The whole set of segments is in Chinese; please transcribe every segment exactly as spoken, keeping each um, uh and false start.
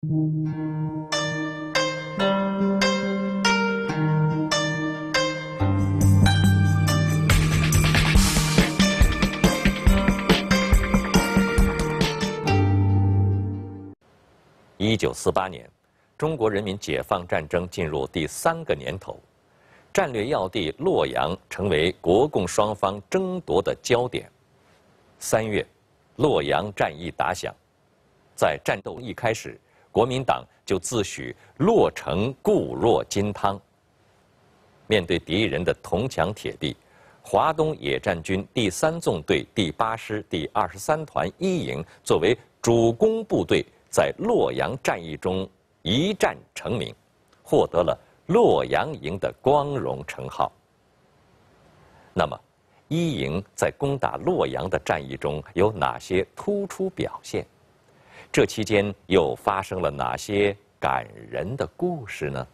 一九四八年，中国人民解放战争进入第三个年头，战略要地洛阳成为国共双方争夺的焦点。三月，洛阳战役打响，在战斗一开始，国民党就自诩洛城固若金汤。面对敌人的铜墙铁壁，华东野战军第三纵队第八师第二十三团一营作为主攻部队，在洛阳战役中一战成名，获得了洛阳营的光荣称号。那么，一营在攻打洛阳的战役中有哪些突出表现？这期间又发生了哪些感人的故事呢？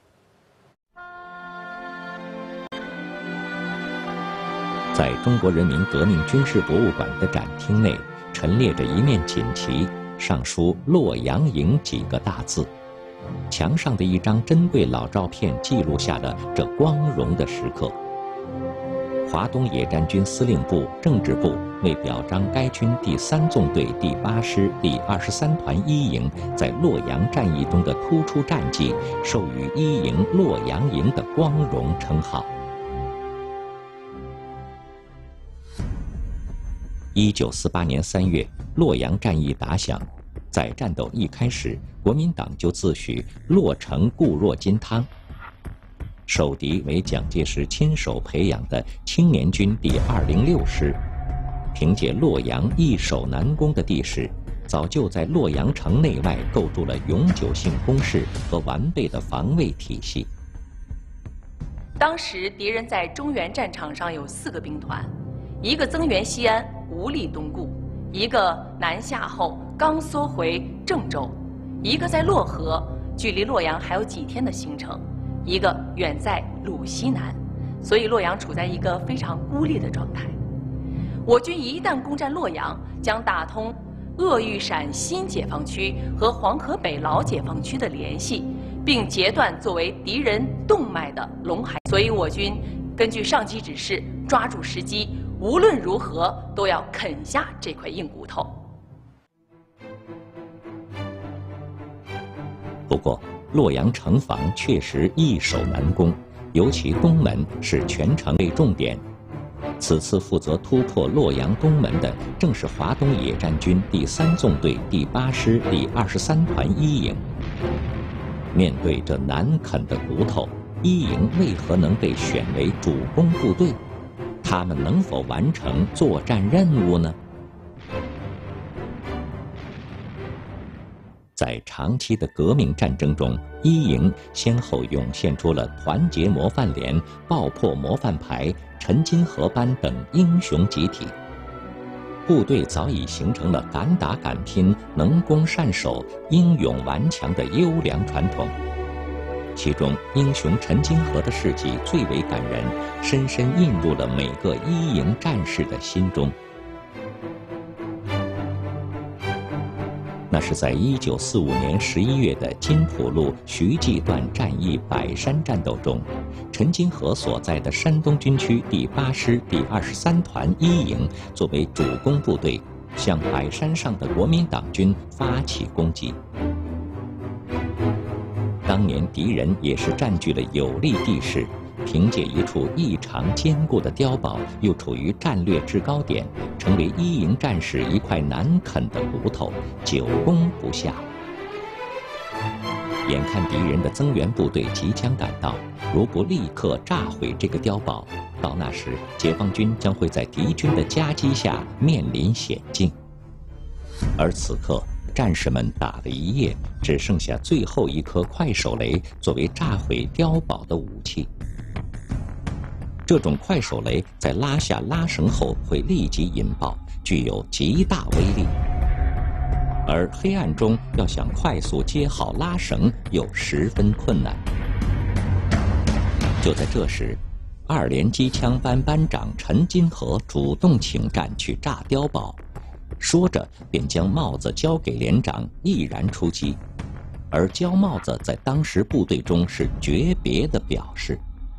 在中国人民革命军事博物馆的展厅内，陈列着一面锦旗，上书“洛阳营”几个大字。墙上的一张珍贵老照片记录下了这光荣的时刻。华东野战军司令部、政治部为表彰该军第三纵队第八师第二十三团一营在洛阳战役中的突出战绩，授予一营洛阳营的光荣称号。一九四八年三月，洛阳战役打响。在战斗一开始，国民党就自诩洛城固若金汤。守敌为蒋介石亲手培养的青年军第二零六师，凭借洛阳易守难攻的地势，早就在洛阳城内外构筑了永久性工事和完备的防卫体系。 当时敌人在中原战场上有四个兵团，一个增援西安，无力东顾；一个南下后刚缩回郑州，一个在洛河，距离洛阳还有几天的行程，一个远在鲁西南，所以洛阳处在一个非常孤立的状态。我军一旦攻占洛阳，将打通鄂豫陕新解放区和黄河北老解放区的联系，并截断作为敌人动脉的陇海。所以我军根据上级指示，抓住时机，无论如何都要啃下这块硬骨头。 不过，洛阳城防确实易守难攻，尤其东门是全城为重点。此次负责突破洛阳东门的，正是华东野战军第三纵队第八师第二十三团一营。面对这难啃的骨头，一营为何能被选为主攻部队？他们能否完成作战任务呢？在长期的革命战争中，一营先后涌现出了团结模范连、爆破模范排、陈金河班等英雄集体。部队早已形成了敢打敢拼、能攻善守、英勇顽强的优良传统。其中，英雄陈金河的事迹最为感人，深深印入了每个一营战士的心中。那是在一九四五年十一月的金浦路徐记段战役百山战斗中，陈金河所在的山东军区第八师第二十三团一营作为主攻部队，向百山上的国民党军发起攻击。当年敌人也是占据了有利地势，凭借一处异常坚固的碉堡，又处于战略制高点，成为一营战士一块难啃的骨头，久攻不下。眼看敌人的增援部队即将赶到，如不立刻炸毁这个碉堡，到那时解放军将会在敌军的夹击下面临险境。而此刻，战士们打了一夜，只剩下最后一颗快手雷作为炸毁碉堡的武器。这种快手雷在拉下拉绳后会立即引爆，具有极大威力。而黑暗中要想快速接好拉绳又十分困难。就在这时，二连机枪班班长陈金河主动请战去炸碉堡，说着便将帽子交给连长，毅然出击。 而焦帽子在当时部队中是诀别的表示。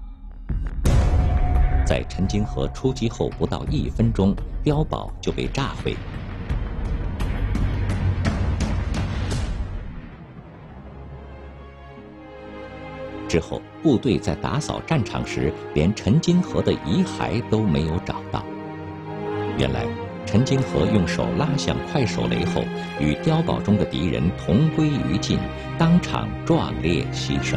在陈金河出击后不到一分钟，碉堡就被炸毁。之后，部队在打扫战场时，连陈金河的遗骸都没有找到。原来，陈金河用手拉响快手雷后，与碉堡中的敌人同归于尽，当场壮烈牺牲。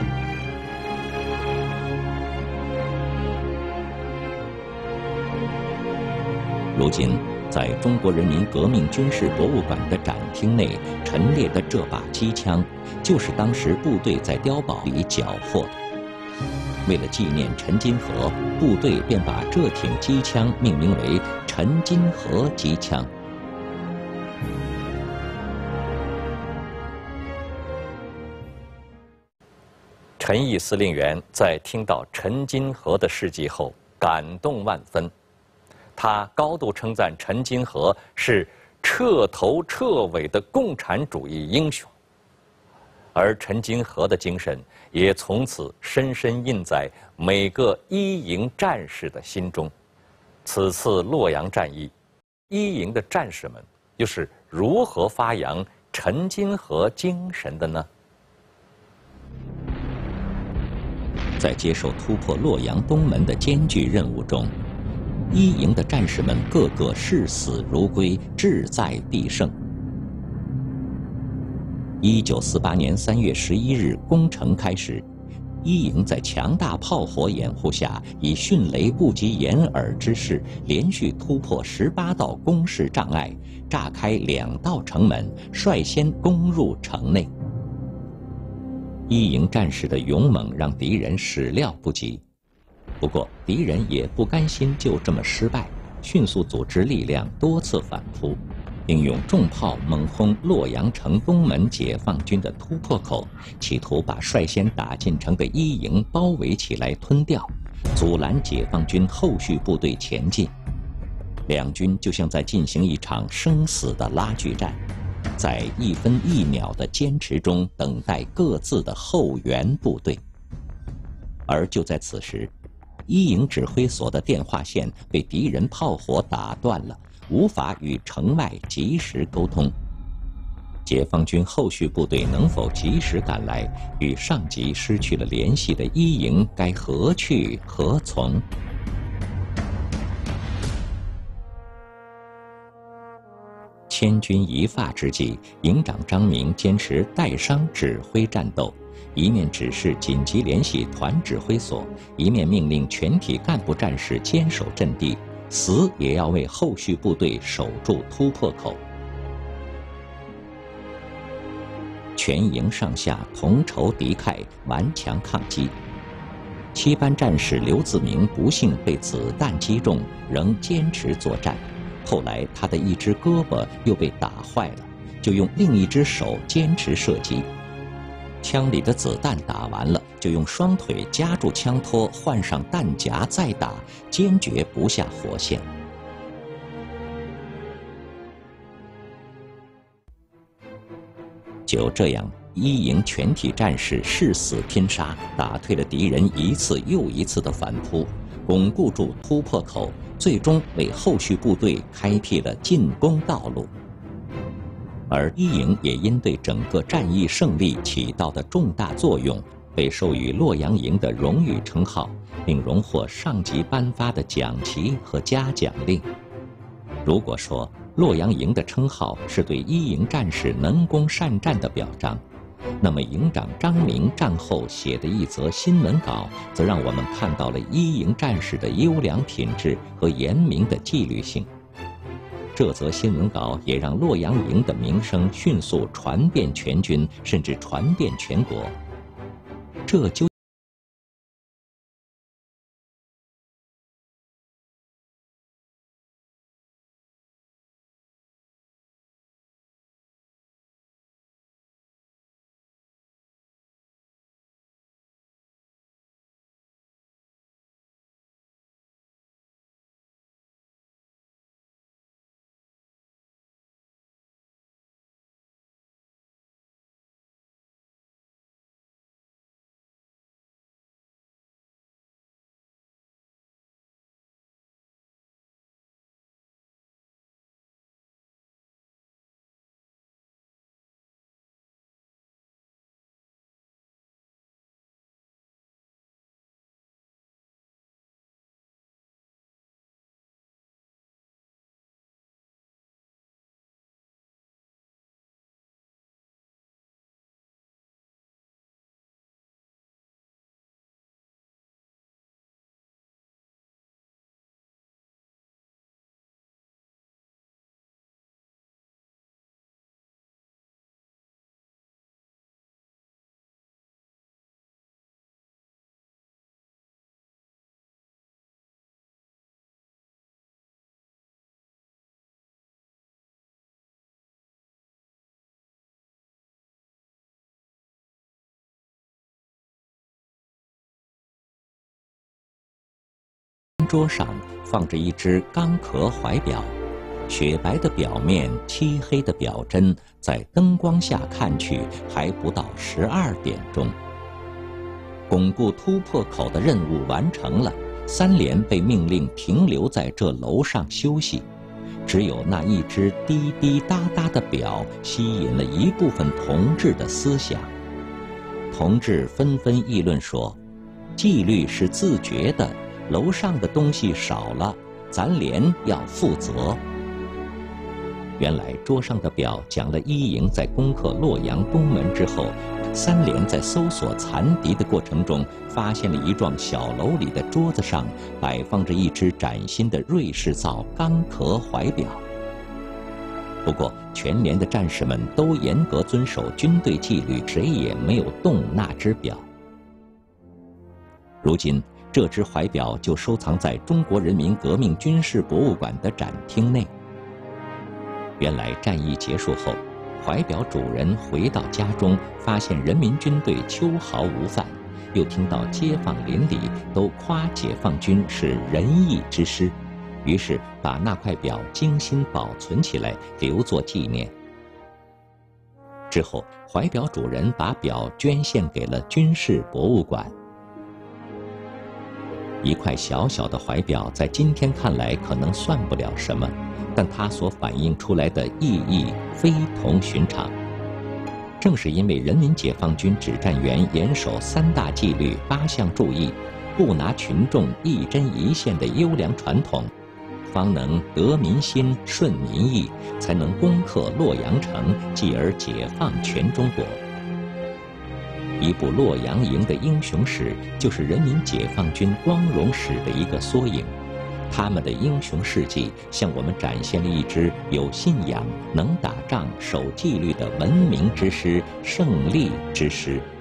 如今，在中国人民革命军事博物馆的展厅内陈列的这把机枪，就是当时部队在碉堡里缴获的。为了纪念陈金河，部队便把这挺机枪命名为“陈金河机枪”。 陈毅司令员在听到陈金河的事迹后，感动万分。他高度称赞陈金河是彻头彻尾的共产主义英雄，而陈金河的精神也从此深深印在每个一营战士的心中。此次洛阳战役，一营的战士们又是如何发扬陈金河精神的呢？ 在接受突破洛阳东门的艰巨任务中，一营的战士们个个视死如归，志在必胜。一九四八年三月十一日攻城开始，一营在强大炮火掩护下，以迅雷不及掩耳之势，连续突破十八道工事障碍，炸开两道城门，率先攻入城内。一营战士的勇猛让敌人始料不及。不过，敌人也不甘心就这么失败，迅速组织力量多次反扑，并用重炮猛轰洛阳城东门解放军的突破口，企图把率先打进城的一营包围起来吞掉，阻拦解放军后续部队前进。两军就像在进行一场生死的拉锯战，在一分一秒的坚持中等待各自的后援部队。而就在此时，一营指挥所的电话线被敌人炮火打断了，无法与城外及时沟通。解放军后续部队能否及时赶来，与上级失去了联系的一营该何去何从？千钧一发之际，营长张明坚持带伤指挥战斗，一面指示紧急联系团指挥所，一面命令全体干部战士坚守阵地，死也要为后续部队守住突破口。全营上下同仇敌忾，顽强抗击。七班战士刘自明不幸被子弹击中，仍坚持作战。后来他的一只胳膊又被打坏了，就用另一只手坚持射击。枪里的子弹打完了，就用双腿夹住枪托，换上弹夹再打，坚决不下火线。就这样，一营全体战士誓死拼杀，打退了敌人一次又一次的反扑，巩固住突破口，最终为后续部队开辟了进攻道路。而一营也因对整个战役胜利起到的重大作用，被授予洛阳营的荣誉称号，并荣获上级颁发的奖旗和嘉奖令。如果说洛阳营的称号是对一营战士能攻善战的表彰，那么营长张明战后写的一则新闻稿，则让我们看到了一营战士的优良品质和严明的纪律性。这则新闻稿也让洛阳营的名声迅速传遍全军，甚至传遍全国。这就桌上放着一只钢壳怀表，雪白的表面，漆黑的表针，在灯光下看去还不到十二点钟。巩固突破口的任务完成了，三连被命令停留在这楼上休息。只有那一只滴滴答答的表吸引了一部分同志的思想。同志纷纷议论说，纪律是自觉的，楼上的东西少了，咱连要负责。原来桌上的表讲了一营在攻克洛阳东门之后，三连在搜索残敌的过程中，发现了一幢小楼里的桌子上摆放着一只崭新的瑞士造钢壳怀表。不过全连的战士们都严格遵守军队纪律，谁也没有动那只表。如今这只怀表就收藏在中国人民革命军事博物馆的展厅内。原来战役结束后，怀表主人回到家中，发现人民军队秋毫无犯，又听到街坊邻里都夸解放军是仁义之师，于是把那块表精心保存起来，留作纪念。之后，怀表主人把表捐献给了军事博物馆。一块小小的怀表，在今天看来可能算不了什么，但它所反映出来的意义非同寻常。正是因为人民解放军指战员严守三大纪律八项注意，不拿群众一针一线的优良传统，方能得民心顺民意，才能攻克洛阳城，继而解放全中国。一部洛阳营的英雄史，就是人民解放军光荣史的一个缩影。他们的英雄事迹向我们展现了一支有信仰、能打仗、守纪律的文明之师、胜利之师。